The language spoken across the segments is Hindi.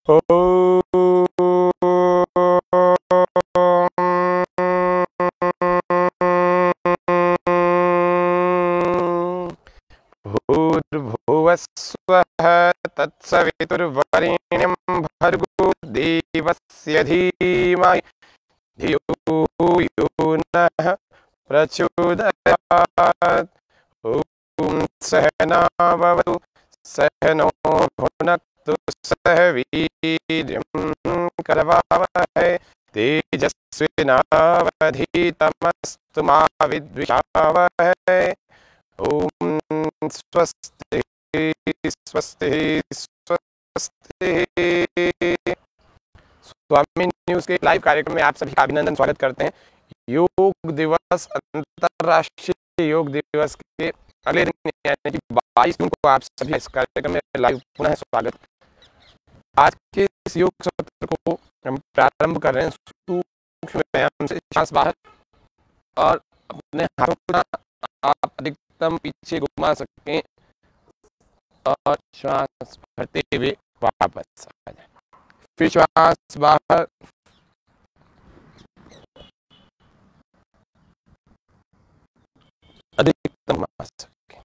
भूर्भुवस्वः तत्सवितुर्वरेण्यं भर्गो देवस्य धीमहि धियो यो नः प्रचोदयात्। ॐ सहना भवतु सहनो भुनक्तु सह वीर्यं करवावहै तेजस्विनावधीतमस्तु मा विद्विषावहै। ॐ स्वस्ति स्वस्ति स्वस्ति। स्वामी न्यूज के लाइव कार्यक्रम में आप सभी का अभिनंदन स्वागत करते हैं। योग दिवस, अंतर्राष्ट्रीय योग दिवस के अगले दिन यानी कि 22 जून को आप सभी इस कार्यक्रम में लाइव पुनः स्वागत। आज के इस योग सत्र को हम प्रारंभ कर रहे हैं सूक्ष्म व्यायाम से। श्वास बाहर और अपने हाथों को आप अधिकतम पीछे घुमा सकें और श्वास भरते हुए वापस आ जाए। फिर श्वास बाहर, अधिकतम आ सके।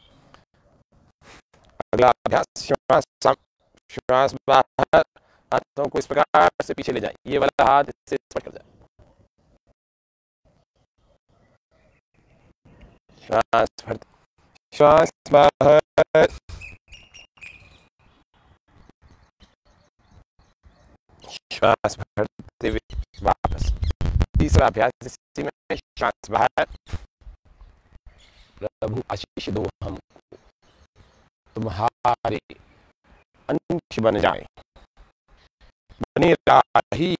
अगला अभ्यास श्वास बाहर, हाथों को इस प्रकार से पीछे ले जाए, ये वाला हाथ इससे स्पर्श कर जाए। श्वास भरते, श्वास बाहर, श्वास भरते हुए वापस। तीसरा अभ्यास इसी में, श्वास बाहर। प्रभु आशीष दो हमको, तुम्हारे अंश बन जाए, बने राही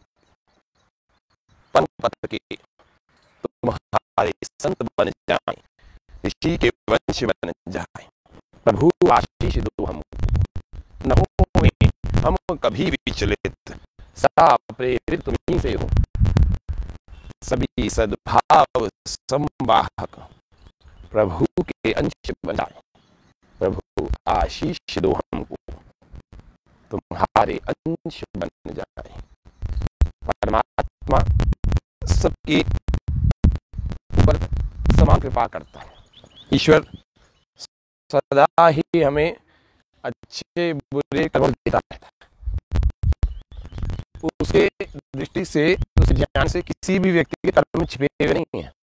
पंथ के तुम्हारे संत बन जाए, ऋषि के वंश बन जाए। प्रभु आशीष दो हमको, न हो हम कभी विचलित, सदा प्रेरित तुम्हीं से हो, सभी सद्भाव संवाहक प्रभु के अंश बन जाए। प्रभु आशीष दो हमको, तुम्हारे अंश बन जाए। परमात्मा सबके ऊपर समान कृपा करता है। ईश्वर सदा ही हमें अच्छे बुरे कर्म देता है। उसके दृष्टि से, उस ज्ञान से किसी भी व्यक्ति के कर्म में छिपे हुए नहीं है।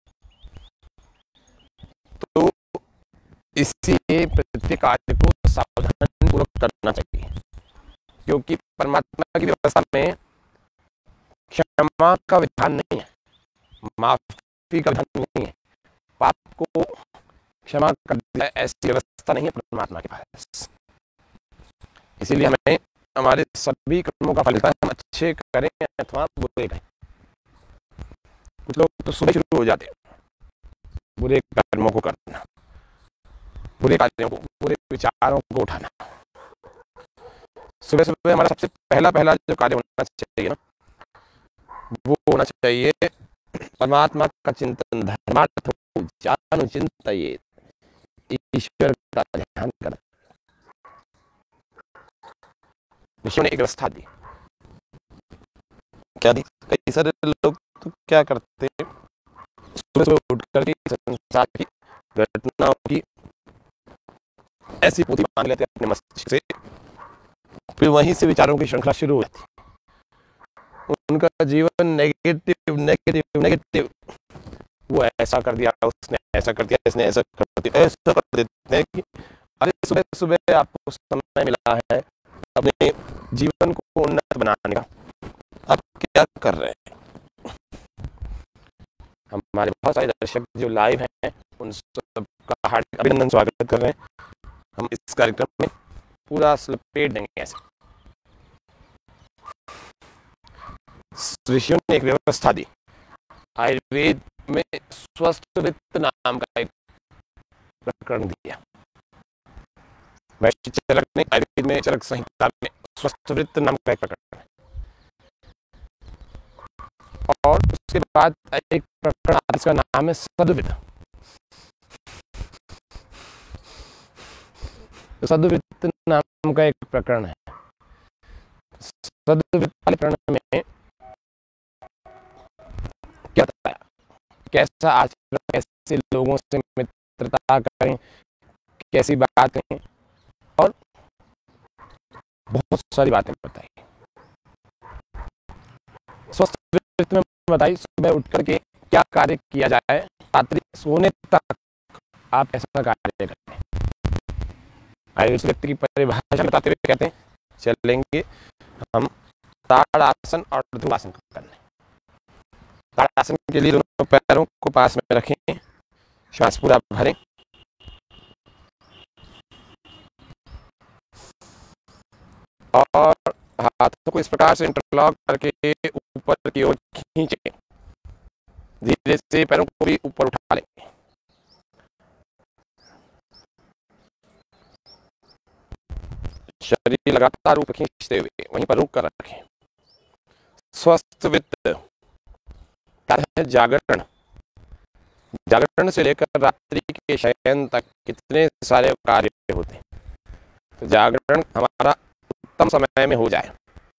तो इसलिए प्रत्येक कार्य को सावधानी पूर्वक करना चाहिए, क्योंकि परमात्मा की व्यवस्था में क्षमा का विधान नहीं है, माफी का विधान नहीं है। पाप को क्षमा कर दिया, ऐसी व्यवस्था नहीं है परमात्मा के पास। इसीलिए हमें हमारे सभी कर्मों का फल मिलता है, हम अच्छे करें अथवा बुरे करें। कुछ लोग तो सुबह शुरू हो जाते हैं बुरे कर्मों को करना, बुरे कार्यों को, बुरे विचारों को उठाना। सुबह सुबह हमारा सबसे पहला जो कार्य होना चाहिए ना, वो होना चाहिए परमात्मा का चिंतन, धर्मार्थ जानु चिंतयेत्, ईश्वर का ध्यान करना। ऋषियों ने एक व्यवस्था दी। क्या दी? कई सारे लोग तो क्या करते हैं, सुबह सुबह उठ करके संसार की घटनाओं की ऐसी पोथी मान लेते हैं अपने मस्तिष्क से, फिर वहीं से विचारों की श्रृंखला शुरू हो जाती है। उनका जीवन नेगेटिव नेगेटिव नेगेटिव, वो ऐसा कर दिया, उसने ऐसा कर दिया, इसने ऐसा कर दिया, ऐसा कर देते हैं कि अरे सुबह सुबह आपको समय मिला है अपने जीवन को उन्नत बनाने का, आप क्या कर रहे हैं? हमारे बहुत सारे दर्शक जो लाइव हैं, उन सबका हार्दिक अभिनंदन स्वागत कर रहे हैं। हम इस कार्यक्रम में पूरा लपेट देंगे ऐसे। ऋषियों ने एक व्यवस्था दी। आयुर्वेद में स्वस्थ वृत्त नाम का एक प्रकरण दिया। वैश्य चरक ने आयुर्वेद में चरक संहिता में स्वस्थ वृत्त नाम का एक प्रकरण है। और उसके बाद एक प्रकरण आता है, इसका नाम है सद्वृत्त। सद्वृत्त नाम का एक प्रकरण है। सद्वित्त वाले प्रण में क्या बताया, कैसा आचरण, कैसे लोगों से मित्रता करें, कैसी बात करें, और बहुत सारी बातें बताई। स्वस्थ वृत्त में बताई सुबह उठ करके क्या कार्य किया जाए, रात्रि सोने तक आप ऐसा कार्य करें। आयुष व्यक्ति की परिभाषा बताते हुए कहते हैं, चलेंगे हम ताड़ासन और ध्रुवासन करने। ताड़ासन के लिए दोनों पैरों को पास में रखें, श्वास पूरा भरें, और हाथों को इस प्रकार से इंटरलॉक करके ऊपर की ओर खींचें। धीरे से पैरों को भी ऊपर उठा लें। शरीर लगातार ऊपर खींचते हुए वहीं पर रुक कर रखें। स्वस्थ वित्त है जागरण। जागरण से लेकर रात्रि के शयन तक कितने सारे कार्य होते हैं, तो जागरण हमारा उत्तम समय में हो जाए।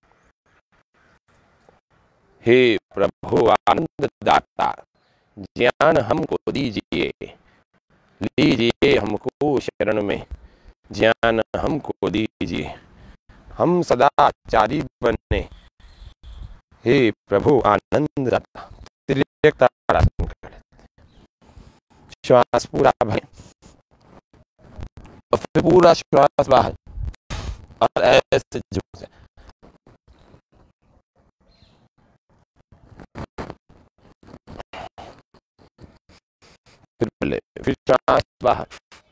हे प्रभु आनंद दाता, ज्ञान हमको दीजिए, लीजिए हमको शरण में, ज्ञान हमको दीजिए, हम सदाचारी बने। हे प्रभु आनंद दाता। श्वास पूरा भरें और फिर पूरा श्वास बाहर, और ऐसे झुक जाए। फिर श्वास बाहर,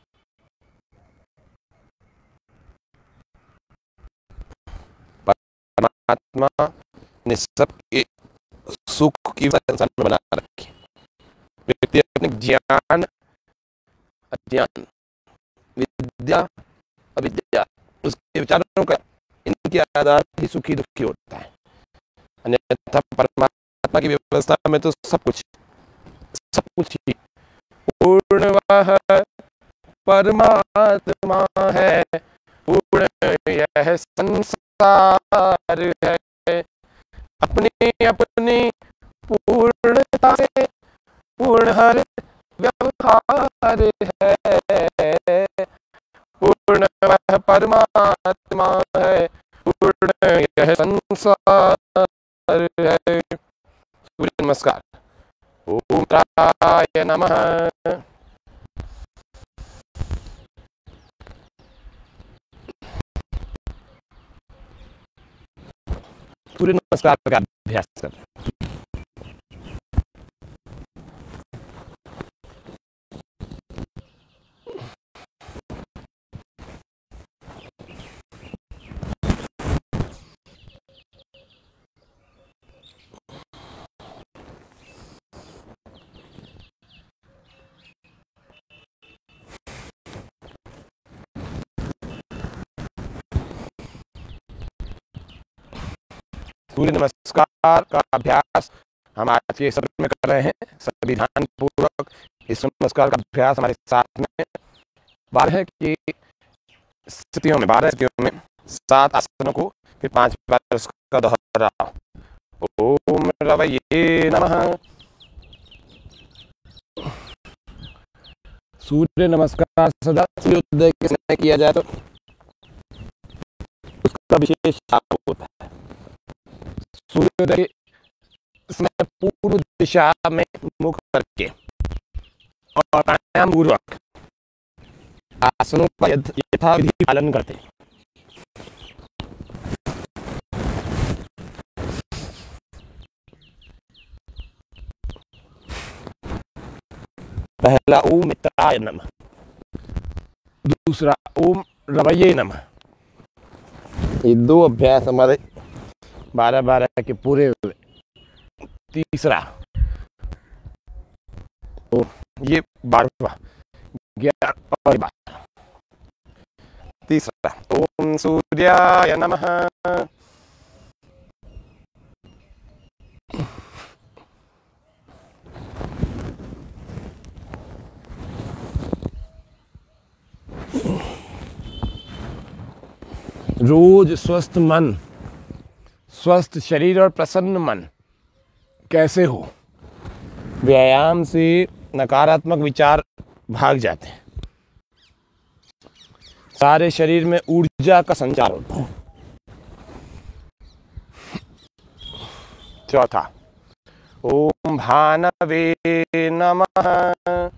परमात्मा ने सबके सुख की संसार में बना रखी। व्यक्ति अपने ज्ञान अज्ञान, विद्या अविद्या, उसके विचारों का, इनके आधार ही सुखी दुखी होता है। अन्यथा परमात्मा की व्यवस्था में तो सब कुछ ही पूर्ण वह परमात्मा है, पूर्ण यह संसार है, अपने अपने पूर्णता से पूर्ण हर व्यवहार है, पूर्ण वह परमात्मा है, पूर्ण यह संसार है। सूर्य नमस्कार। ओम राय नमः। सूर्य नमस्कार का अभ्यास कर। सूर्य नमस्कार का अभ्यास हम आज के सत्र में कर रहे हैं। सभी ध्यान पूर्वक इस नमस्कार का अभ्यास हमारे साथ में 12 की स्थितियों में 7 आसनों को फिर 5 बार उसका दोहराओ। ओम रवये नमः। सूर्य नमस्कार सदा सूर्योदय के समय किया जाए तो उसका विशेष लाभ होता है। सूर्योदय समय पूर्व दिशा में मुख करके और प्राणायाम पूर्वक आसनों का यथाविधि पालन करते हैं। पहला ओम मित्राय नमः, दूसरा ओम रवये नमः। ये 2 अभ्यास हमारे 12 के पूरे हुए। तीसरा तो ये 12वां 11 और 12। तीसरा ओम सूर्याय नमः। रोज स्वस्थ मन स्वस्थ शरीर और प्रसन्न मन कैसे हो? व्यायाम से नकारात्मक विचार भाग जाते हैं, सारे शरीर में ऊर्जा का संचार होता है। चौथा, ओम भानवे नमः।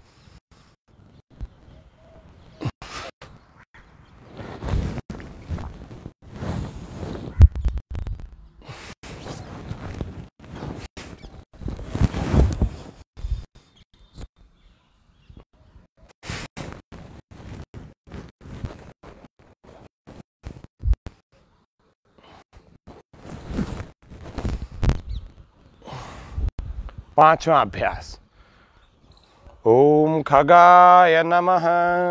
पांचवा अभ्यास, ओम खगाय नमः।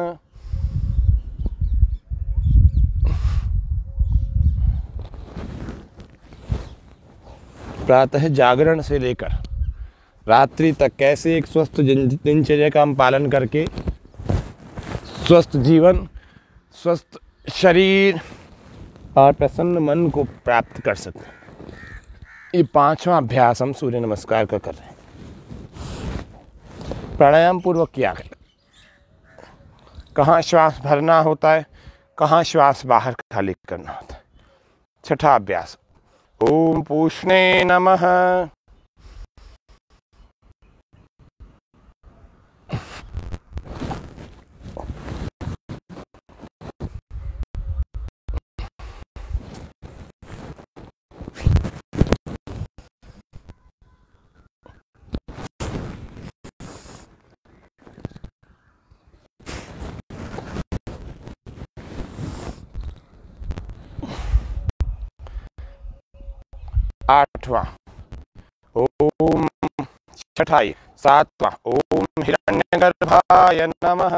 प्रातः जागरण से लेकर रात्रि तक कैसे एक स्वस्थ दिनचर्या का हम पालन करके स्वस्थ जीवन, स्वस्थ शरीर और प्रसन्न मन को प्राप्त कर सकते हैं। ये पांचवा अभ्यास हम सूर्य नमस्कार का कर रहे हैं। प्राणायाम पूर्वक किया करें। कहाँ श्वास भरना होता है, कहाँ श्वास बाहर खाली करना होता है। छठा अभ्यास, ओम पूष्णे नमः। आठवां, ओम छठाई, सातवां, ओम हिरण्यगर्भाय नमः।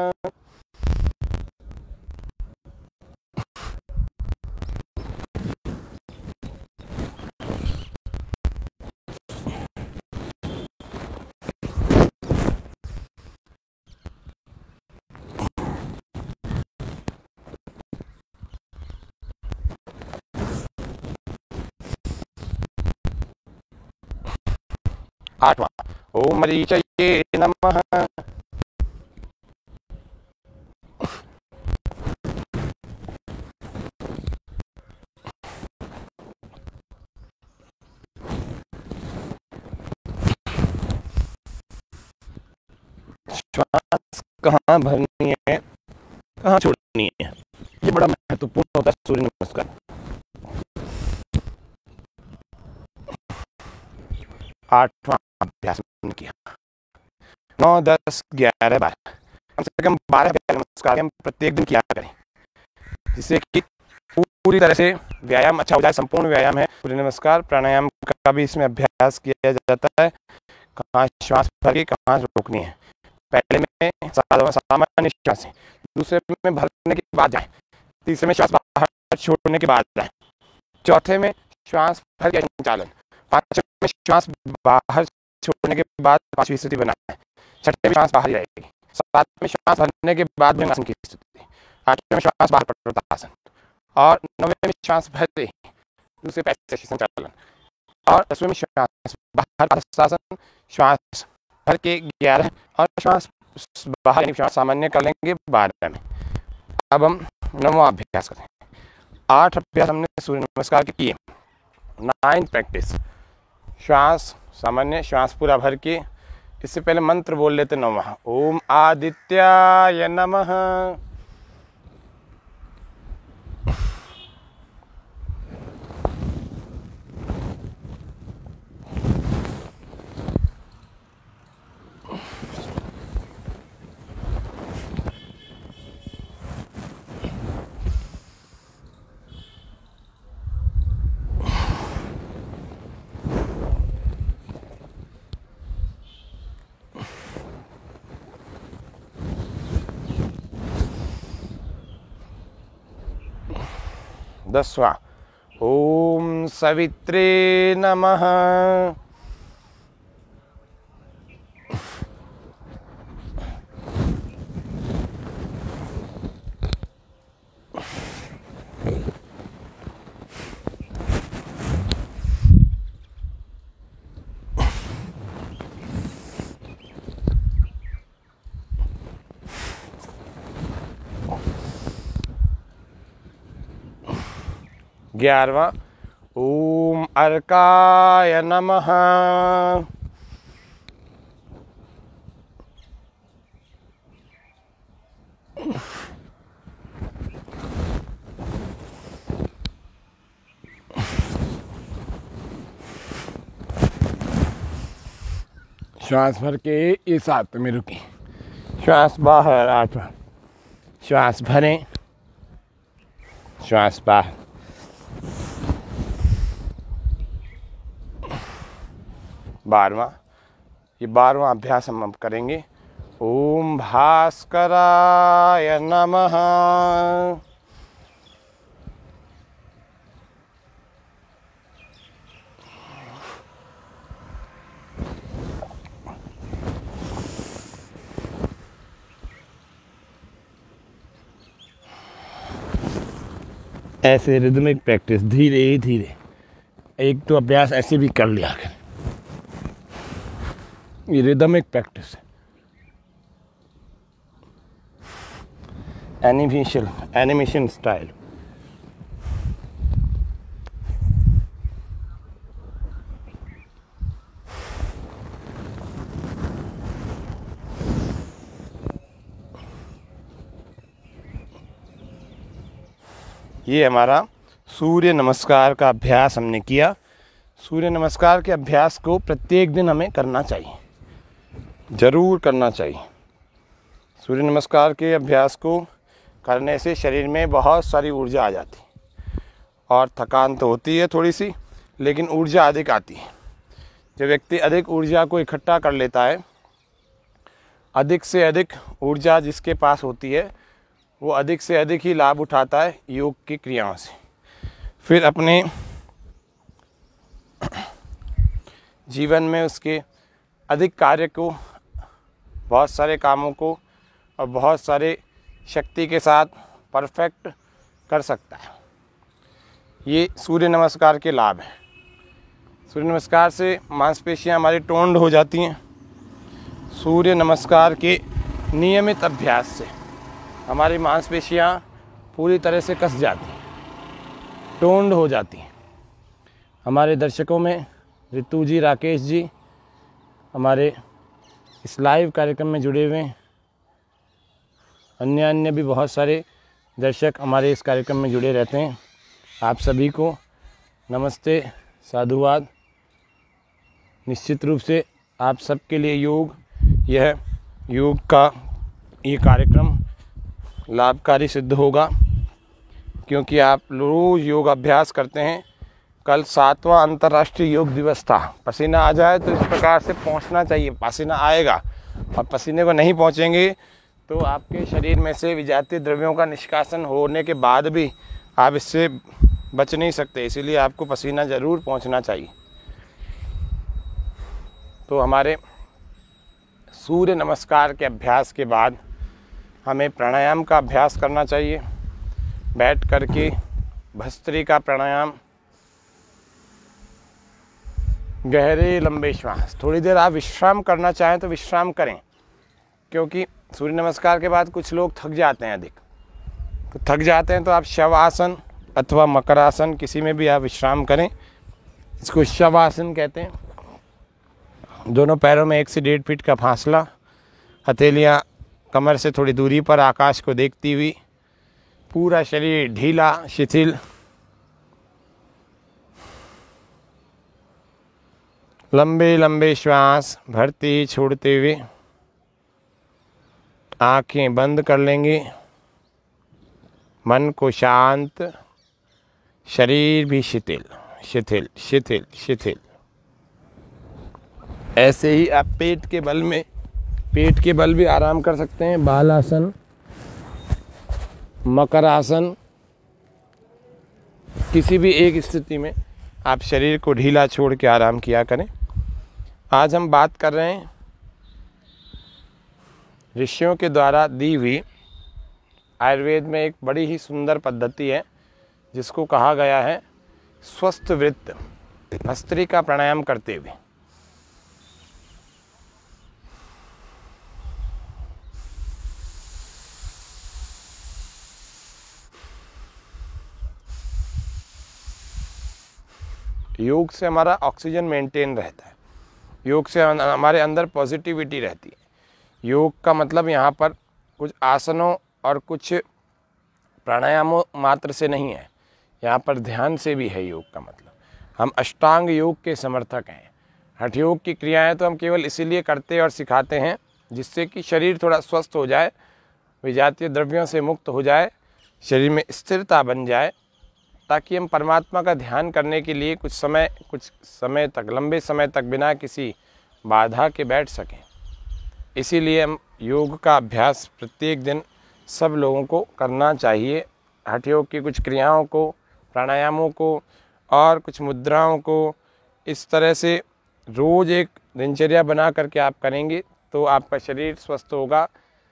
आठवां, ओम मरीचये नमः। श्वास कहाँ भरनी है, कहाँ छोड़नी है, ये बड़ा महत्वपूर्ण होता है सूर्य नमस्कार। 8वां अभ्यास किया। 9, 10, 11, 12, कम से कम 12 नमस्कार हम प्रत्येक दिन किया करें, जिससे कि पूरी तरह से व्यायाम अच्छा हो जाए। संपूर्ण व्यायाम है सूर्य नमस्कार। प्राणायाम का भी इसमें अभ्यास किया जाता है, कहाँ श्वास भर के कहाँ रोकनी है। पहले में सामान्य श्वास, दूसरे में भरने के बाद जाए, तीसरे में श्वास बाहर छोड़ने के बाद जाए, चौथे में श्वास भर के संचालन, पांचवें में श्वास बाहर छोड़ने के बाद पांचवी स्थिति बनाए, छठे में श्वास बाहर ही रहेगी, सातवें में श्वास भरने के बाद भुजंगासन की स्थिति, आठवें में श्वास बाहर पटुतासन और नौवें में श्वास भर दूसरे पैसे संचालन और 10वें में श्वास बाहर पादहस्तासन, श्वास भर के 11 और श्वास बाहर श्वास सामान्य कर लेंगे 12 में। अब हम 9वां अभ्यास करें। 8 अभ्यास हमने सूर्य नमस्कार के किए। 9th प्रैक्टिस, श्वास सामान्य, श्वास पूरा भर के। इससे पहले मंत्र बोल लेते 9वां, ओम आदित्याय नमः। दसवां, ओम सवित्रे नमः। 11वां ओम अर्काय नमः। श्वास भर के ये 7 में रुकी, श्वास बाहर 8, श्वास भरें, श्वास बाहर। ये 12वां अभ्यास हम अब करेंगे। ओम भास्कराय नमः। ऐसे रिदमिक प्रैक्टिस धीरे धीरे, एक तो अभ्यास ऐसे भी कर लिया करें। ये रिदमिक प्रैक्टिस है, एनिमेशन स्टाइल। ये हमारा सूर्य नमस्कार का अभ्यास हमने किया। सूर्य नमस्कार के अभ्यास को प्रत्येक दिन हमें करना चाहिए, ज़रूर करना चाहिए। सूर्य नमस्कार के अभ्यास को करने से शरीर में बहुत सारी ऊर्जा आ जाती है, और थकान तो होती है थोड़ी सी, लेकिन ऊर्जा अधिक आती है। जो व्यक्ति अधिक ऊर्जा को इकट्ठा कर लेता है, अधिक से अधिक ऊर्जा जिसके पास होती है, वो अधिक से अधिक ही लाभ उठाता है योग की क्रियाओं से। फिर अपने जीवन में उसके अधिक कार्य को, बहुत सारे कामों को और बहुत सारे शक्ति के साथ परफेक्ट कर सकता है। ये सूर्य नमस्कार के लाभ हैं। सूर्य नमस्कार से मांसपेशियां हमारी टोन्ड हो जाती हैं। सूर्य नमस्कार के नियमित अभ्यास से हमारी मांसपेशियां पूरी तरह से कस जाती हैं, टोन्ड हो जाती हैं। हमारे दर्शकों में ऋतु जी, राकेश जी हमारे इस लाइव कार्यक्रम में जुड़े हुए हैं। अन्य भी बहुत सारे दर्शक हमारे इस कार्यक्रम में जुड़े रहते हैं। आप सभी को नमस्ते, साधुवाद। निश्चित रूप से आप सबके लिए योग का ये कार्यक्रम लाभकारी सिद्ध होगा, क्योंकि आप रोज़ योग अभ्यास करते हैं। कल 7वां अंतर्राष्ट्रीय योग दिवस था। पसीना आ जाए तो इस प्रकार से पहुंचना चाहिए, पसीना आएगा। और पसीने को नहीं पहुंचेंगे तो आपके शरीर में से विजातीय द्रव्यों का निष्कासन होने के बाद भी आप इससे बच नहीं सकते। इसीलिए आपको पसीना ज़रूर पहुंचना चाहिए। तो हमारे सूर्य नमस्कार के अभ्यास के बाद हमें प्राणायाम का अभ्यास करना चाहिए। बैठ करके भस्त्रिका प्राणायाम, गहरे लंबे श्वास। थोड़ी देर आप विश्राम करना चाहें तो विश्राम करें, क्योंकि सूर्य नमस्कार के बाद कुछ लोग थक जाते हैं अधिक। तो थक जाते हैं तो आप शवासन अथवा मकरासन किसी में भी आप विश्राम करें। इसको शवासन कहते हैं। दोनों पैरों में 1 से 1.5 फीट का फासला, हथेलियाँ कमर से थोड़ी दूरी पर आकाश को देखती हुई, पूरा शरीर ढीला शिथिल। लंबे लंबे श्वास भरते छोड़ते हुए आंखें बंद कर लेंगे। मन को शांत, शरीर भी शिथिल शिथिल शिथिल शिथिल। ऐसे ही आप पेट के बल भी आराम कर सकते हैं। बालासन, मकरासन, किसी भी एक स्थिति में आप शरीर को ढीला छोड़ के आराम किया करें। आज हम बात कर रहे हैं ऋषियों के द्वारा दी हुई, आयुर्वेद में एक बड़ी ही सुंदर पद्धति है जिसको कहा गया है स्वस्थ वृत्त, भस्त्रिका प्राणायाम करते हुए। योग से हमारा ऑक्सीजन मेंटेन रहता है, योग से हमारे अंदर पॉजिटिविटी रहती है। योग का मतलब यहाँ पर कुछ आसनों और कुछ प्राणायामों मात्र से नहीं है, यहाँ पर ध्यान से भी है योग का मतलब। हम अष्टांग योग के समर्थक हैं। हठ योग की क्रियाएं तो हम केवल इसीलिए करते और सिखाते हैं जिससे कि शरीर थोड़ा स्वस्थ हो जाए, विजातीय द्रव्यों से मुक्त हो जाए, शरीर में स्थिरता बन जाए, ताकि हम परमात्मा का ध्यान करने के लिए कुछ समय तक, लंबे समय तक बिना किसी बाधा के बैठ सकें। इसीलिए हम योग का अभ्यास प्रत्येक दिन सब लोगों को करना चाहिए। हठ योग की कुछ क्रियाओं को, प्राणायामों को और कुछ मुद्राओं को इस तरह से रोज़ एक दिनचर्या बना करके आप करेंगे तो आपका शरीर स्वस्थ होगा।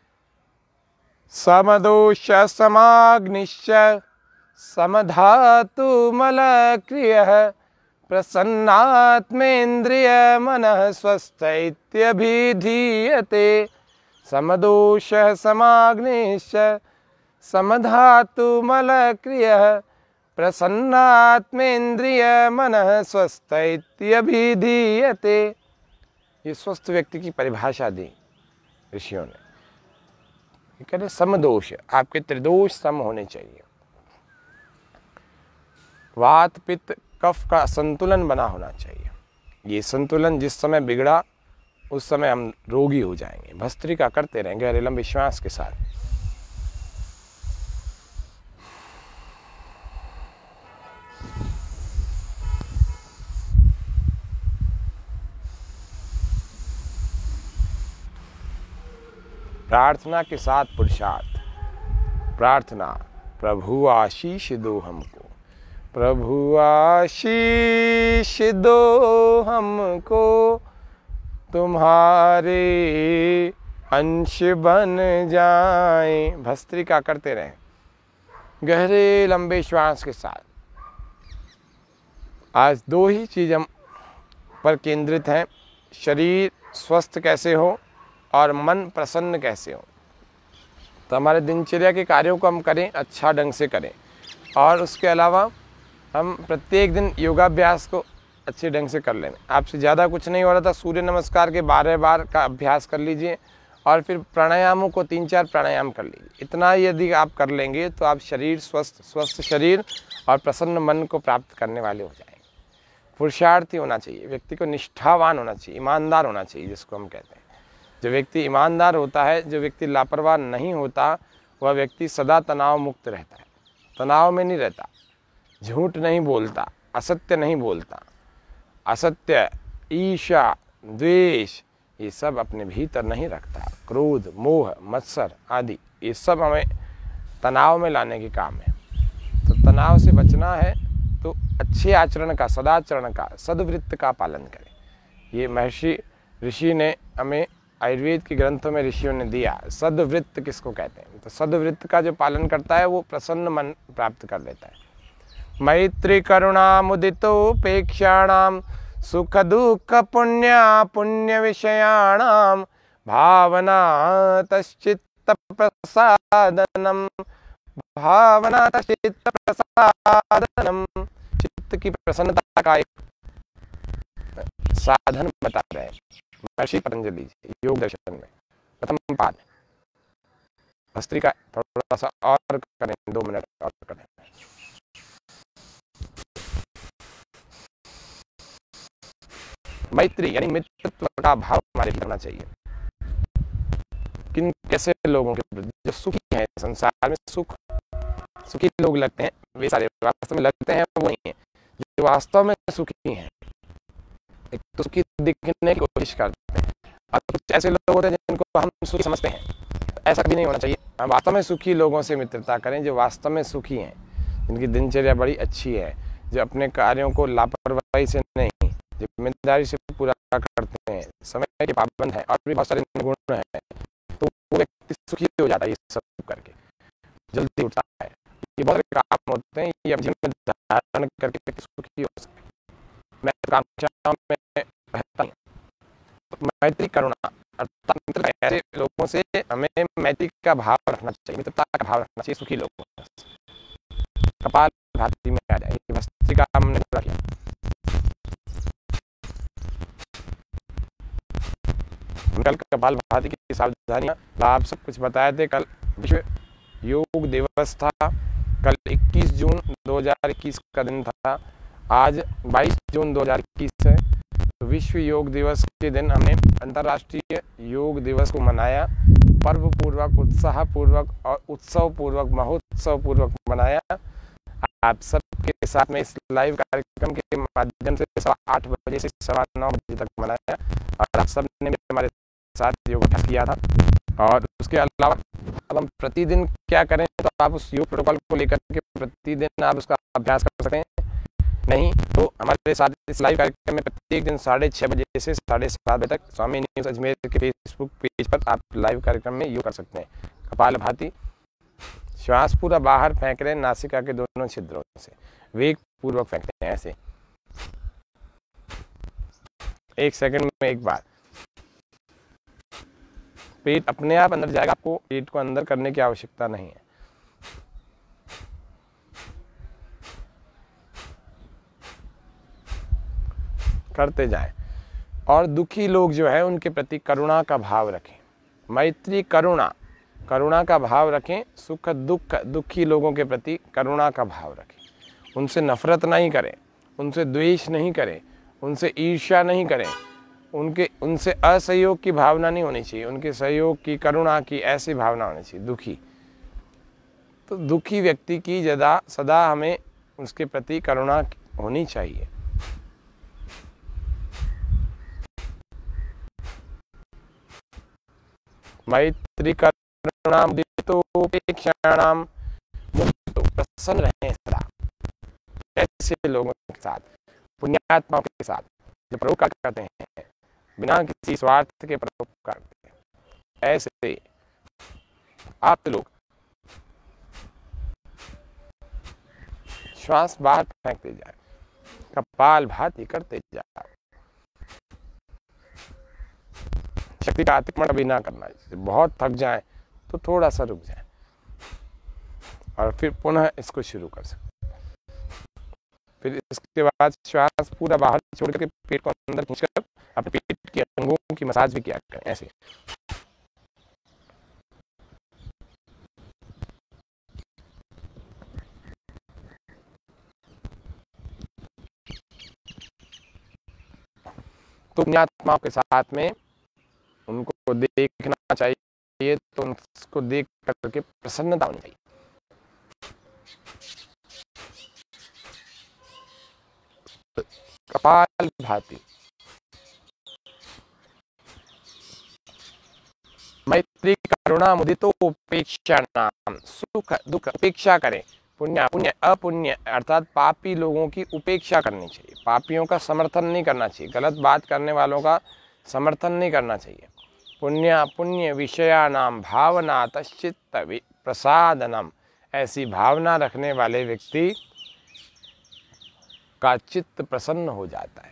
समदोष समाग्निश्च समधातु मलक्रियः प्रसन्नात्मेन्द्रिय मनः स्वस्थ इत्यभिधीयते। समदोष समाग्निश्च समधातु मलक्रियः प्रसन्नात्मेन्द्रिय मनः स्वस्थ इत्यभिधीयते। ये स्वस्थ व्यक्ति की परिभाषा दी ऋषियों ने। कह रहे समदोष, आपके त्रिदोष सम होने चाहिए। वात पित्त कफ का संतुलन बना होना चाहिए। ये संतुलन जिस समय बिगड़ा उस समय हम रोगी हो जाएंगे। भस्त्रिका करते रहेंगे गहरे लंबे श्वास के साथ। प्रार्थना के साथ पुरुषार्थ। प्रार्थना, प्रभु आशीष दो हमको, प्रभु आशीष दो हमको, तुम्हारे अंश बन जाए। भस्त्रिका करते रहें गहरे लंबे श्वास के साथ। आज दो ही चीज़ हम पर केंद्रित हैं, शरीर स्वस्थ कैसे हो और मन प्रसन्न कैसे हो। तो हमारे दिनचर्या के कार्यों को हम करें, अच्छा ढंग से करें, और उसके अलावा हम प्रत्येक दिन योगाभ्यास को अच्छे ढंग से कर लें। आपसे ज़्यादा कुछ नहीं हो रहा था, सूर्य नमस्कार के 12 बार का अभ्यास कर लीजिए और फिर प्राणायामों को 3-4 प्राणायाम कर लीजिए। इतना यदि आप कर लेंगे तो आप शरीर स्वस्थ शरीर और प्रसन्न मन को प्राप्त करने वाले हो जाएंगे। पुरुषार्थी होना चाहिए, व्यक्ति को निष्ठावान होना चाहिए, ईमानदार होना चाहिए, जिसको हम कहते हैं। जो व्यक्ति ईमानदार होता है, जो व्यक्ति लापरवाह नहीं होता, वह व्यक्ति सदा तनाव मुक्त रहता है, तनाव में नहीं रहता, झूठ नहीं बोलता, असत्य नहीं बोलता। असत्य, ईर्ष्या, द्वेष, ये सब अपने भीतर नहीं रखता। क्रोध, मोह, मत्सर आदि, ये सब हमें तनाव में लाने के काम है। तो तनाव से बचना है तो अच्छे आचरण का, सदाचरण का, सद्वृत्त का पालन करें। ये महर्षि ऋषि ने हमें आयुर्वेद के ग्रंथों में ऋषियों ने दिया। सद्वृत्त किसको कहते हैं? तो सद्वृत्त का जो पालन करता है वो प्रसन्न मन प्राप्त कर लेता है। मैत्री करुणा मुदितोपेक्षाणाम सुख दुख पुण्य विषयाणाम भावना तश्चित्त प्रसादनम, भावना तश्चित्त प्रसादनम। चित्त की प्रसन्नता का एक साधन बता रहे हैं महर्षि पतंजलि जी योग दर्शन में। प्रथम पाद भस्त्रिका थोड़ा सा और करें, 2 मिनट और करें। मैत्री यानी मित्रत्व का भाव हमारे भीतर होना चाहिए। किन कैसे लोगों के प्रति जो सुखी हैं, संसार में सुखी लोग लगते हैं, वे सारे वास्तव में लगते हैं वो नहीं है। जो वास्तव में सुखी हैं, एक तो सुखी दिखने की कोशिश करते हैं, और कुछ ऐसे लोग होते हैं जिनको हम सुखी समझते हैं। ऐसा भी नहीं होना चाहिए। हम वास्तव में सुखी लोगों से मित्रता करें, जो वास्तव में सुखी हैं, जिनकी दिनचर्या बड़ी अच्छी है, जो अपने कार्यों को लापरवाही से नहीं, जिम्मेदारी से पूरा करते हैं, समय के पाबंद है और भी बहुत सारे गुण हैं, तो वो व्यक्ति सुखी हो जाता है। ये सब करके जल्दी उठता है। ये बहुत सारे काम होते हैं, ये जीवन में धारण करके सुखी हो सकते हैं। मैं कामनाओं में रहता हूँ। तो मैत्री करुणा अर्थात मित्रता, ऐसे लोगों से हमें मैत्री का भाव रखना चाहिए, मित्रता का भाव रखना चाहिए सुखी लोगों से। कपाल भाती में आ जाए, भस्त्रिका हमने पूरा किया। कल कपालभाति की सावधानियां आप सब कुछ बताए थे। कल विश्व योग दिवस था, कल 21 जून 2021 का दिन था, आज 22 जून 2021 है। तो विश्व योग दिवस के दिन हमने अंतर्राष्ट्रीय योग दिवस को मनाया, पर्व पूर्वक, उत्साह पूर्वक और उत्सव पूर्वक, महोत्सव पूर्वक मनाया। आप सबके साथ में इस लाइव कार्यक्रम के माध्यम से 8:30 बजे से 9:15 बजे तक मनाया और आप सब ने हमारे साथ योग अभ्यास किया था। और उसके अलावा अब हम प्रतिदिन क्या करें, तो आप उस योग प्रोटोकॉल को लेकर के प्रतिदिन आप उसका अभ्यास कर सकते हैं। नहीं तो हमारे साथ इस लाइव कार्यक्रम में प्रत्येक दिन 6:30 बजे से 7:30 बजे तक स्वामी न्यूज अजमेर के फेसबुक पेज पर आप लाइव कार्यक्रम में योग कर सकते हैं। कपालभाति, श्वास पूरा बाहर फेंक रहे हैं नासिका के दोनों छिद्रों से, वेग पूर्वक फेंकते हैं ऐसे 1 सेकंड में एक बार। पेट अपने आप अंदर जाएगा, आपको पेट को अंदर करने की आवश्यकता नहीं है। करते जाएं। और दुखी लोग जो है उनके प्रति करुणा का भाव रखें, मैत्री करुणा का भाव रखें। सुख दुख दुखी लोगों के प्रति करुणा का भाव रखें, उनसे नफरत नहीं करें, उनसे द्वेष नहीं करें, उनसे ईर्ष्या नहीं करें, उनसे असहयोग की भावना नहीं होनी चाहिए, उनके सहयोग की, करुणा की ऐसी भावना होनी चाहिए। दुखी तो दुखी व्यक्ति की सदा हमें उसके प्रति करुणा होनी चाहिए। मैत्री करुणामुदितोपेक्षाणां मुक्तो, प्रसन्न रहें सदा ऐसे लोगों के साथ, पुण्यात्माओं के साथ जो परोपकार करते हैं, बिना किसी स्वार्थ के परोपकार करते हैं, ऐसे आप लोग श्वास बाहर फेंकते जाए, कपालभाति करते जाओ। शक्ति का अतिक्रमण भी ना करना है। बहुत थक जाए तो थोड़ा सा रुक जाए और फिर पुनः इसको शुरू कर सकते। फिर इसके बाद श्वास पूरा बाहर छोड़ करके पेट को अंदर खींचकर अपने पेट के अंगों की मसाज भी किया करें ऐसे। तो पुण्यात्माओं के साथ में उनको देखना चाहिए, तो उनको देख करके प्रसन्नता होनी चाहिए। कपालभाति, मैत्री करुणा मुदितोपेक्षाणां, सुख दुख उपेक्षा करें, पुण्य अपुण्य अर्थात पापी लोगों की उपेक्षा करनी चाहिए, पापियों का समर्थन नहीं करना चाहिए, गलत बात करने वालों का समर्थन नहीं करना चाहिए। पुण्य पुण्य विषयानाम भावनातश्चित्त प्रसादनम, ऐसी भावना रखने वाले व्यक्ति का चित्त प्रसन्न हो जाता है।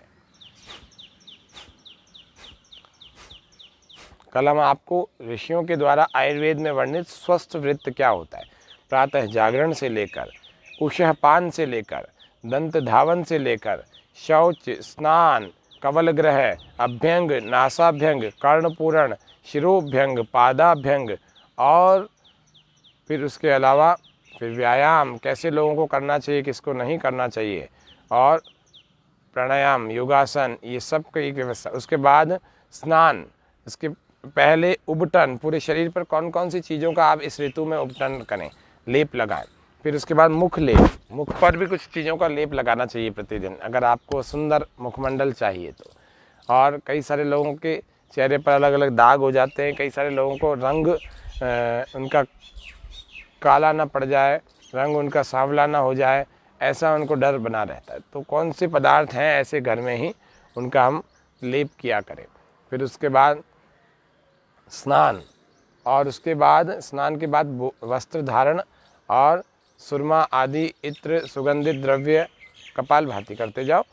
कल हम आपको ऋषियों के द्वारा आयुर्वेद में वर्णित स्वस्थ वृत्त क्या होता है, प्रातः जागरण से लेकर, उषःपान से लेकर, दंत धावन से लेकर, शौच, स्नान, कवल ग्रह, अभ्यंग, नासाभ्यंग, कर्णपूरण, शिरोभ्यंग, पादाभ्यंग और फिर उसके अलावा फिर व्यायाम कैसे लोगों को करना चाहिए, किसको नहीं करना चाहिए, और प्राणायाम, योगासन, ये सब की एक व्यवस्था। उसके बाद स्नान, इसके पहले उबटन, पूरे शरीर पर कौन कौन सी चीज़ों का आप इस ऋतु में उबटन करें, लेप लगाएं। फिर उसके बाद मुख लेप, मुख पर भी कुछ चीज़ों का लेप लगाना चाहिए प्रतिदिन, अगर आपको सुंदर मुखमंडल चाहिए तो। और कई सारे लोगों के चेहरे पर अलग अलग दाग हो जाते हैं, कई सारे लोगों को रंग उनका काला ना पड़ जाए, रंग उनका सांवला ना हो जाए, ऐसा उनको डर बना रहता है। तो कौन से पदार्थ हैं ऐसे घर में ही उनका हम लेप किया करें। फिर उसके बाद स्नान, और उसके बाद स्नान के बाद वस्त्र धारण और सुरमा आदि इत्र सुगंधित द्रव्य कपालभाति करते जाओ,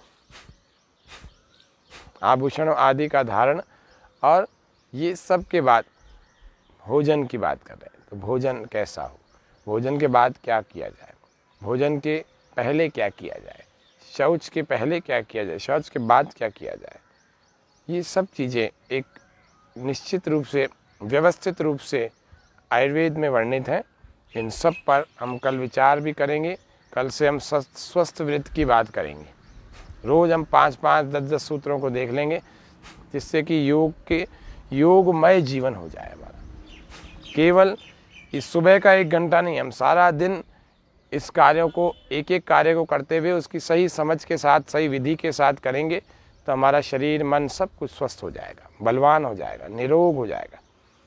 आभूषण आदि का धारण। और ये सब के बाद भोजन की बात कर रहे हैं, तो भोजन कैसा हो, भोजन के बाद क्या किया जाए, भोजन के पहले क्या किया जाए, शौच के पहले क्या किया जाए, शौच के बाद क्या किया जाए, ये सब चीज़ें एक निश्चित रूप से व्यवस्थित रूप से आयुर्वेद में वर्णित हैं। इन सब पर हम कल विचार भी करेंगे। कल से हम स्वस्थ वृत्त की बात करेंगे। रोज़ हम 5-5, 10-10 सूत्रों को देख लेंगे, जिससे कि योगमय जीवन हो जाए हमारा। केवल इस सुबह का 1 घंटा नहीं, हम सारा दिन इस कार्यों को, एक एक कार्य को करते हुए उसकी सही समझ के साथ, सही विधि के साथ करेंगे तो हमारा शरीर, मन सब कुछ स्वस्थ हो जाएगा, बलवान हो जाएगा, निरोग हो जाएगा।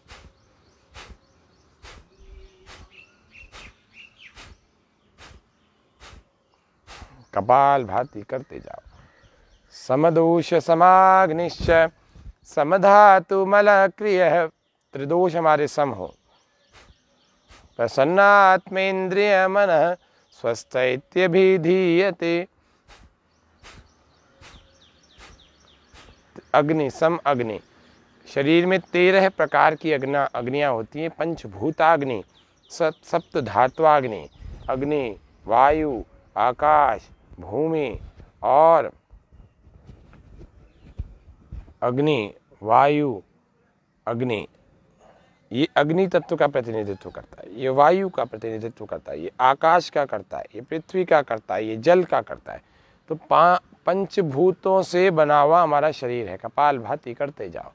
कपाल भाती करते जाओ। समदोष समाग्निश्च समधातु मलक्रियः, त्रिदोष हमारे सम हो। प्रसन्नात्मेन्द्रिय मनः स्वस्थ इत्यभिधीयते। अग्नि, सम अग्नि, शरीर में 13 प्रकार की अग्नियाँ होती हैं। पंचभूताग्नि, सप्त धात्वाग्नि, अग्नि, वायु, आकाश, भूमि और अग्नि, वायु, अग्नि, ये अग्नि तत्व का प्रतिनिधित्व करता है, ये वायु का प्रतिनिधित्व करता है, ये आकाश का करता है, ये पृथ्वी का करता है, ये जल का करता है। तो पंचभूतों से बना हुआ हमारा शरीर है। कपाल भाती करते जाओ।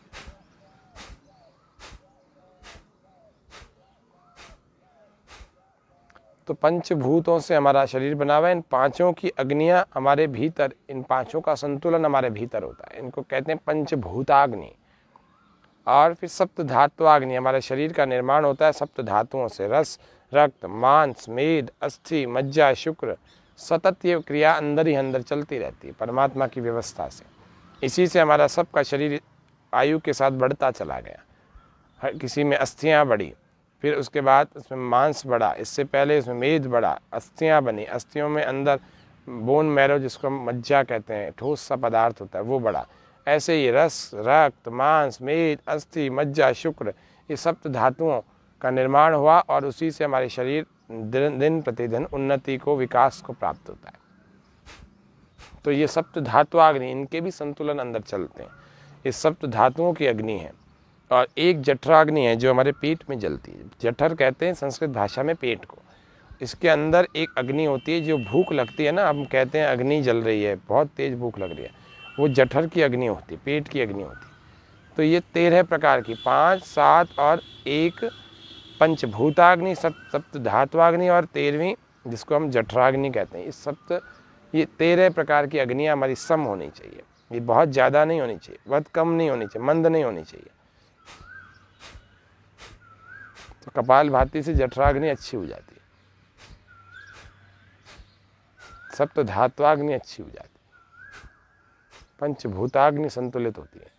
तो पंचभूतों से हमारा शरीर बना हुआ है। इन पांचों की अग्नियां हमारे भीतर, इन पांचों का संतुलन हमारे भीतर होता है। इनको कहते हैं पंचभूताग्नि। और फिर सप्त धात्वाग्नि, हमारे शरीर का निर्माण होता है सप्त धातुओं से। रस, रक्त, मांस, मेद, अस्थि, मज्जा, शुक्र, सतत ये क्रिया अंदर ही अंदर चलती रहती है परमात्मा की व्यवस्था से। इसी से हमारा सबका शरीर आयु के साथ बढ़ता चला गया। हर किसी में अस्थियां बढ़ी, फिर उसके बाद उसमें मांस बढ़ा, इससे पहले उसमें मेद बढ़ा, अस्थियां बनी, अस्थियों में अंदर बोन मैरो, जिसको हम मज्जा कहते हैं, ठोस सा पदार्थ होता है, वो बढ़ा। ऐसे ही रस, रक्त, मांस, मेद, अस्थि, मज्जा, शुक्र, ये सप्त धातुओं का निर्माण हुआ और उसी से हमारे शरीर दिन प्रतिदिन उन्नति को, विकास को प्राप्त होता है। तो ये सप्त धात्वाग्नि, इनके भी संतुलन अंदर चलते हैं। ये सप्त धातुओं की अग्नि है। और एक जठराग्नि है जो हमारे पेट में जलती है। जठर कहते हैं संस्कृत भाषा में पेट को। इसके अंदर एक अग्नि होती है, जो भूख लगती है ना, हम कहते हैं अग्नि जल रही है, बहुत तेज भूख लग रही है, वो जठर की अग्नि होती है, पेट की अग्नि होती है। तो ये 13 प्रकार की, 5, 7 और 1 पंचभूताग्नि, सप्त धात्वाग्नि और 13वीं जिसको हम जठराग्नि कहते हैं। ये 13 प्रकार की अग्नियाँ हमारी सम होनी चाहिए। ये बहुत ज़्यादा नहीं होनी चाहिए, बहुत कम नहीं होनी चाहिए, मंद नहीं होनी चाहिए। तो कपाल भाती से जठराग्नि अच्छी हो जाती है, सप्त धात्वाग्नि अच्छी हो जाती है, पंचभूताग्नि संतुलित होती है।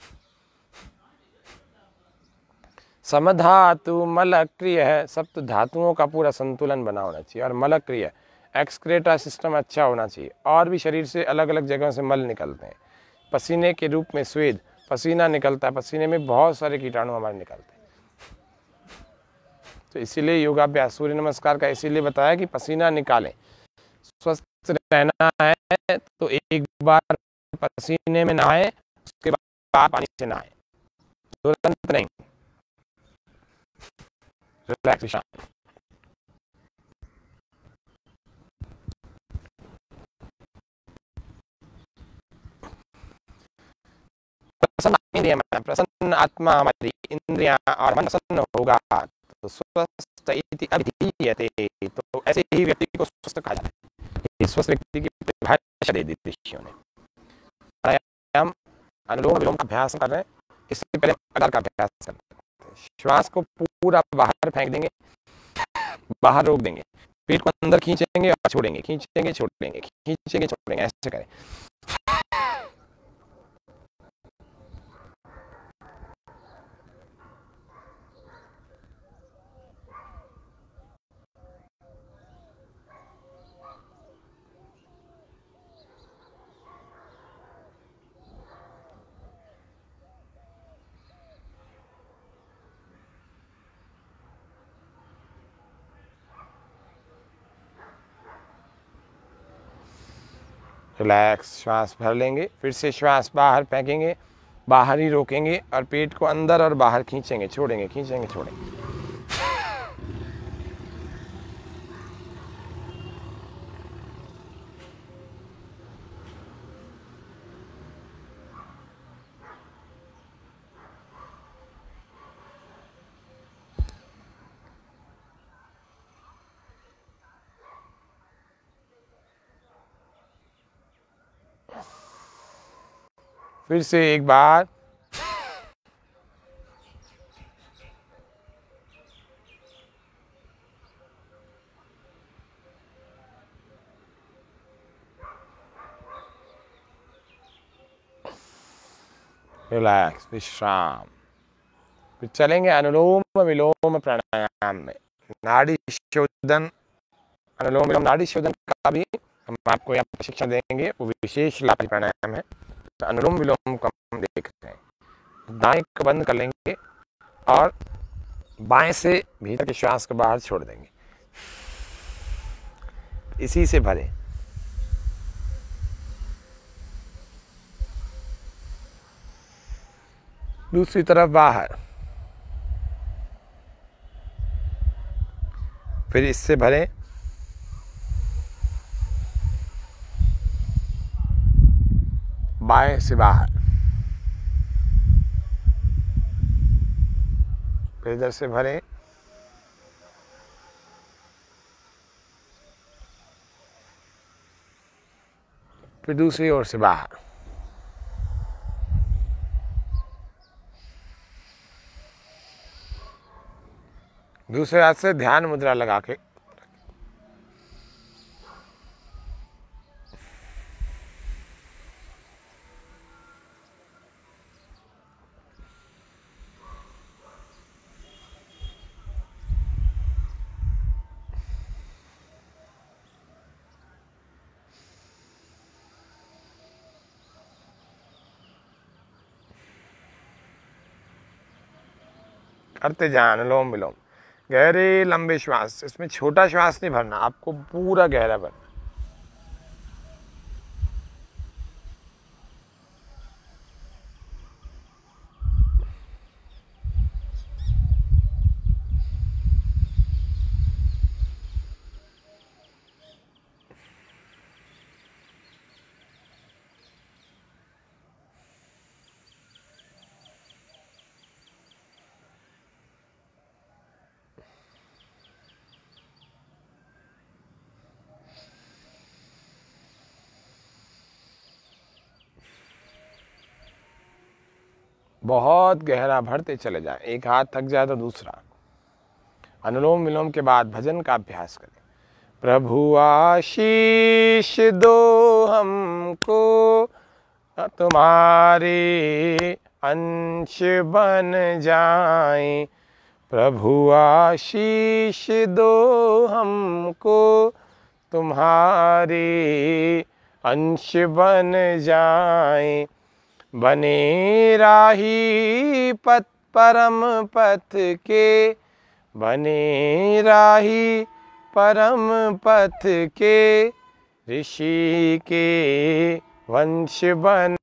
समधातु मलक्रिय है, सप्त धातुओं का पूरा संतुलन बना होना चाहिए। और मलक्रिय, एक्सक्रेटा सिस्टम अच्छा होना चाहिए। और भी शरीर से अलग अलग जगहों से मल निकलते हैं, पसीने के रूप में स्वेद, पसीना निकलता है, पसीने में बहुत सारे कीटाणु हमारे निकलते हैं। तो इसीलिए योगाभ्यास, सूर्य नमस्कार का इसीलिए बताया कि पसीना निकालें। स्वस्थ रहना है तो एक बार पसीने में नहाए, उसके बाद पानी से नहाए, तुरंत नहीं, रिलैक्सेशन। प्रसन्न आत्मा हमारी, इंद्रियां और मन प्रसन्न होगा तो स्वस्थ इति अभिधीयते। तो ऐसे ही व्यक्ति को स्वस्थ कहा जाता है। स्वस्थ व्यक्ति की परिभाषा दे दी ऋषियों ने। प्राणायाम, अनुलोम विलोम का अभ्यास कर रहे हैं, इससे पहले आधार का अभ्यास करते हैं। श्वास को पूरा बाहर फेंक देंगे, बाहर रोक देंगे, पेट को अंदर खींचेंगे और छोड़ेंगे, खींचेंगे छोड़ेंगे, खींचेंगे छोड़ेंगे, ऐसे करें। रिलैक्स, श्वास भर लेंगे, फिर से श्वास बाहर फेंकेंगे, बाहर ही रोकेंगे और पेट को अंदर और बाहर खींचेंगे, छोड़ेंगे, खींचेंगे, छोड़ेंगे। फिर से एक बार रिलैक्स, विश्राम। फिर चलेंगे अनुलोम विलोम प्राणायाम में। नाड़ी शोधन, अनुलोम विलोम नाड़ी शोधन का भी हम आपको यहाँ प्रशिक्षण देंगे, वो विशेष लाभ प्राणायाम है। तो अनुलोम विलोम को हम देख रहे हैं। दाएं को बंद कर लेंगे और बाएं से भीतर के श्वास को बाहर छोड़ देंगे, इसी से भरें। दूसरी तरफ बाहर, फिर इससे भरें, बाएं से बाहर, फिर इधर से भरें, फिर दूसरी ओर से बाहर। दूसरे हाथ से ध्यान मुद्रा लगा के करते जाएं अनुलोम विलोम। गहरे लंबे श्वास, इसमें छोटा श्वास नहीं भरना, आपको पूरा गहरा भरना। बहुत गहरा भरते चले जाएं, एक हाथ थक जाए तो दूसरा। अनुलोम विलोम के बाद भजन का अभ्यास करें। प्रभु आशीष दो हमको, तुम्हारे अंश बन जाएं। प्रभु आशीष दो हमको, तुम्हारे अंश बन जाएं। बने राही पथ परम पथ के, बने राही परम पथ के, ऋषि के वंश बन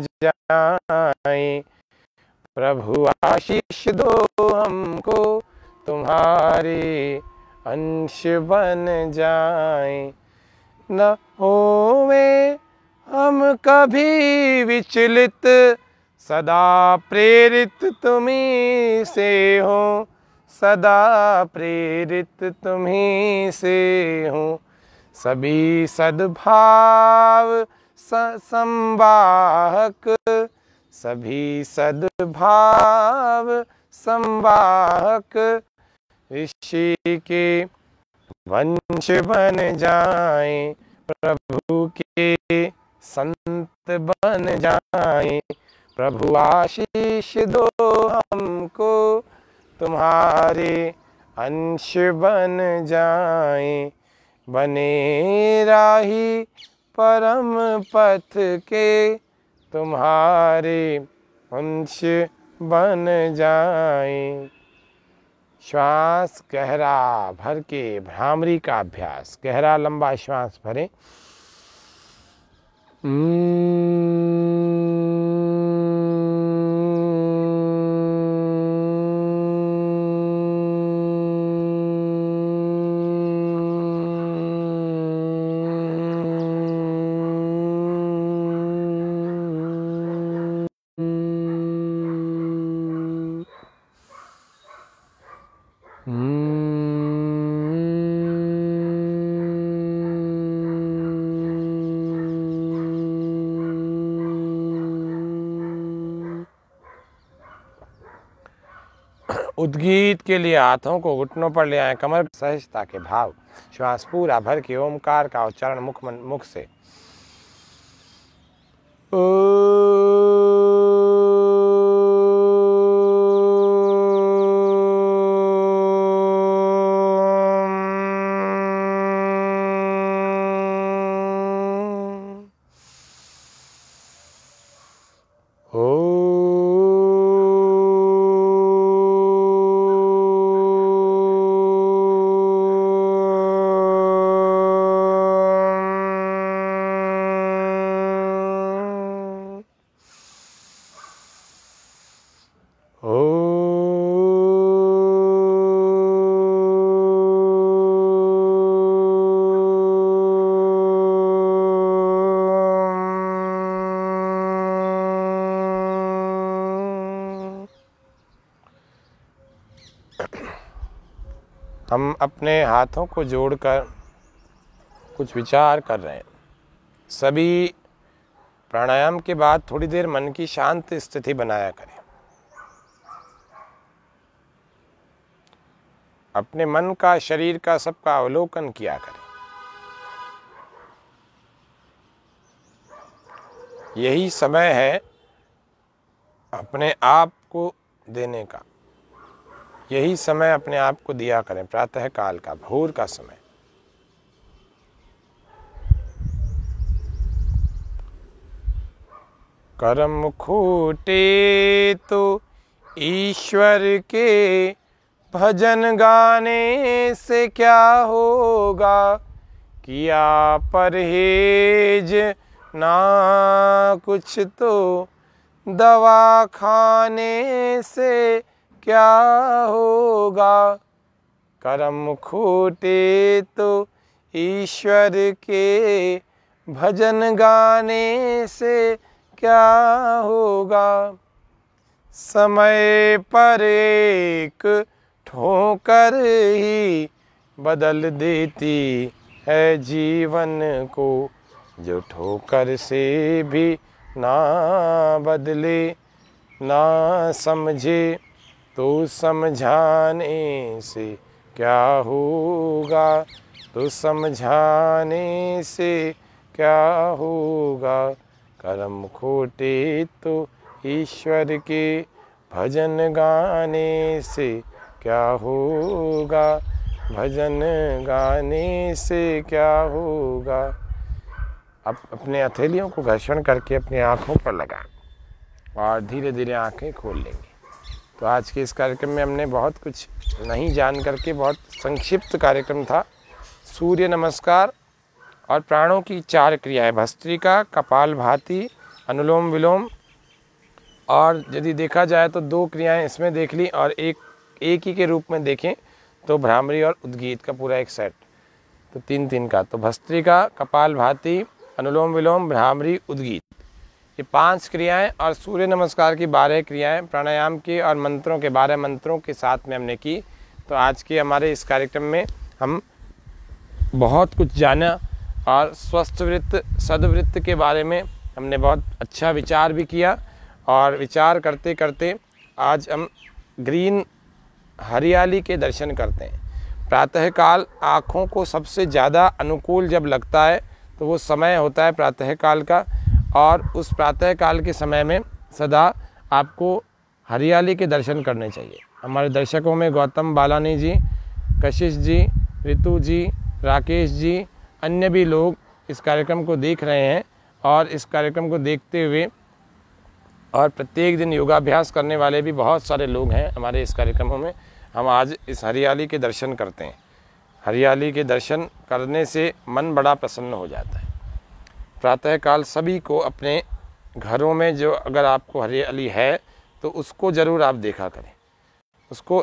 जाएं। प्रभु आशीष दो हमको, तुम्हारे अंश बन जाएं। न होवे हम कभी विचलित, सदा प्रेरित तुम्हीं से हो, सदा प्रेरित तुम्हीं से हो। सभी सद्भाव संवाहक, सभी सद्भाव संवाहक, ऋषि के वंश बन जाएं। प्रभु के संत बन जाएं। प्रभु आशीष दो हमको, तुम्हारे अंश बन जाएं। बने राही परम पथ के, तुम्हारे अंश बन जाएं। श्वास गहरा भर के भ्रामरी का अभ्यास। गहरा लंबा श्वास भरें। उद्गीत के लिए हाथों को घुटनों पर ले आए, कमर सहजता के भाव, श्वास पूरा भर के ओमकार का उच्चारण मुख से। हम अपने हाथों को जोड़कर कुछ विचार कर रहे हैं। सभी प्राणायाम के बाद थोड़ी देर मन की शांत स्थिति बनाया करें। अपने मन का, शरीर का, सबका अवलोकन किया करें। यही समय है अपने आप को देने का। यही समय अपने आप को दिया करें, प्रातः काल का, भोर का समय। कर्म खूटे तो ईश्वर के भजन गाने से क्या होगा, किया परहेज ना कुछ तो दवा खाने से क्या होगा। कर्म खूटे तो ईश्वर के भजन गाने से क्या होगा। समय पर एक ठोकर ही बदल देती है जीवन को, जो ठोकर से भी ना बदले, ना समझे तो समझाने से क्या होगा, तो समझाने से क्या होगा। कर्म खोटे तो ईश्वर के भजन गाने से क्या होगा, भजन गाने से क्या होगा। अब अपने हथेलियों को घर्षण करके अपनी आँखों पर लगाएं और धीरे धीरे आँखें खोल लेंगे। तो आज के इस कार्यक्रम में हमने बहुत कुछ नहीं जान करके, बहुत संक्षिप्त कार्यक्रम था। सूर्य नमस्कार और प्राणों की 4 क्रियाएं, भस्त्रिका, कपालभाति, अनुलोम विलोम, और यदि देखा जाए तो 2 क्रियाएं इसमें देख ली और एक ही के रूप में देखें तो भ्रामरी और उद्गीत का पूरा एक सेट, तो 3-3 का। तो भस्त्रिका, कपालभाति, अनुलोम विलोम, भ्रामरी, उद्गीत, ये 5 क्रियाएं और सूर्य नमस्कार की 12 क्रियाएं प्राणायाम के और मंत्रों के 12 मंत्रों के साथ में हमने की। तो आज के हमारे इस कार्यक्रम में हम बहुत कुछ जाना और स्वस्थ वृत्त, सद्वृत्त के बारे में हमने बहुत अच्छा विचार भी किया। और विचार करते करते आज हम ग्रीन, हरियाली के दर्शन करते हैं। प्रातःकाल आँखों को सबसे ज़्यादा अनुकूल जब लगता है तो वो समय होता है प्रातःकाल का, और उस प्रातःकाल के समय में सदा आपको हरियाली के दर्शन करने चाहिए। हमारे दर्शकों में गौतम बालानी जी, कशिश जी, ऋतु जी, राकेश जी, अन्य भी लोग इस कार्यक्रम को देख रहे हैं। और इस कार्यक्रम को देखते हुए और प्रत्येक दिन योगाभ्यास करने वाले भी बहुत सारे लोग हैं हमारे इस कार्यक्रमों में। हम आज इस हरियाली के दर्शन करते हैं। हरियाली के दर्शन करने से मन बड़ा प्रसन्न हो जाता है। प्रातःकाल सभी को अपने घरों में जो अगर आपको हरियाली है तो उसको ज़रूर आप देखा करें। उसको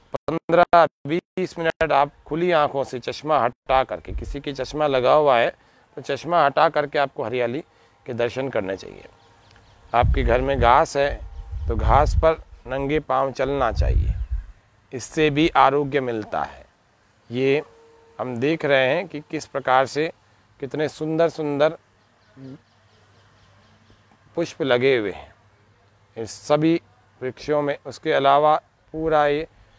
15-20 मिनट आप खुली आंखों से चश्मा हटा करके, किसी के चश्मा लगा हुआ है तो चश्मा हटा करके आपको हरियाली के दर्शन करने चाहिए। आपके घर में घास है तो घास पर नंगे पांव चलना चाहिए, इससे भी आरोग्य मिलता है। ये हम देख रहे हैं कि किस प्रकार से कितने सुंदर सुंदर पुष्प लगे हुए हैं इस सभी वृक्षों में। उसके अलावा पूरा ये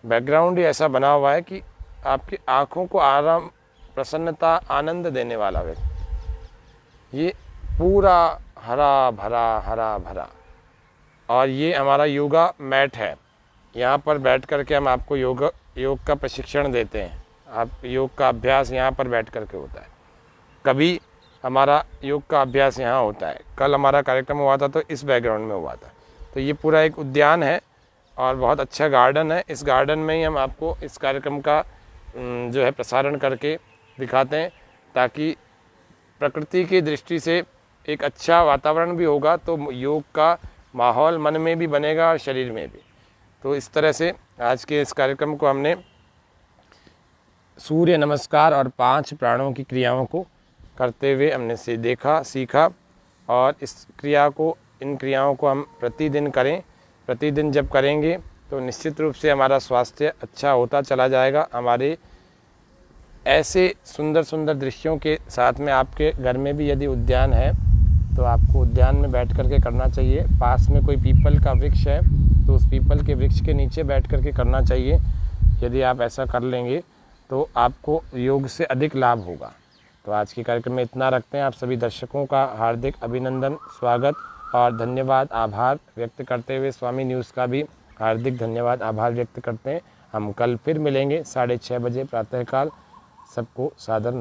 बैकग्राउंड ही ऐसा बना हुआ है कि आपकी आँखों को आराम, प्रसन्नता, आनंद देने वाला व्यक्ति। ये पूरा हरा भरा और ये हमारा योगा मैट है। यहाँ पर बैठ कर के हम आपको योग का प्रशिक्षण देते हैं। आप योग का अभ्यास यहाँ पर बैठ कर के होता है। कभी हमारा योग का अभ्यास यहाँ होता है। कल हमारा कार्यक्रम हुआ था तो इस बैकग्राउंड में हुआ था। तो ये पूरा एक उद्यान है और बहुत अच्छा गार्डन है। इस गार्डन में ही हम आपको इस कार्यक्रम का जो है प्रसारण करके दिखाते हैं, ताकि प्रकृति की दृष्टि से एक अच्छा वातावरण भी होगा तो योग का माहौल मन में भी बनेगा और शरीर में भी। तो इस तरह से आज के इस कार्यक्रम को हमने सूर्य नमस्कार और 5 प्राणों की क्रियाओं को करते हुए हमने से देखा, सीखा। और इन क्रियाओं को हम प्रतिदिन करें। प्रतिदिन जब करेंगे तो निश्चित रूप से हमारा स्वास्थ्य अच्छा होता चला जाएगा। हमारे ऐसे सुंदर सुंदर दृश्यों के साथ में आपके घर में भी यदि उद्यान है तो आपको उद्यान में बैठ कर के करना चाहिए। पास में कोई पीपल का वृक्ष है तो उस पीपल के वृक्ष के नीचे बैठ कर के करना चाहिए। यदि आप ऐसा कर लेंगे तो आपको योग से अधिक लाभ होगा। तो आज के कार्यक्रम में इतना रखते हैं। आप सभी दर्शकों का हार्दिक अभिनंदन, स्वागत और धन्यवाद, आभार व्यक्त करते हुए स्वामी न्यूज़ का भी हार्दिक धन्यवाद, आभार व्यक्त करते हैं। हम कल फिर मिलेंगे 6:30 बजे प्रातःकाल। सबको सादर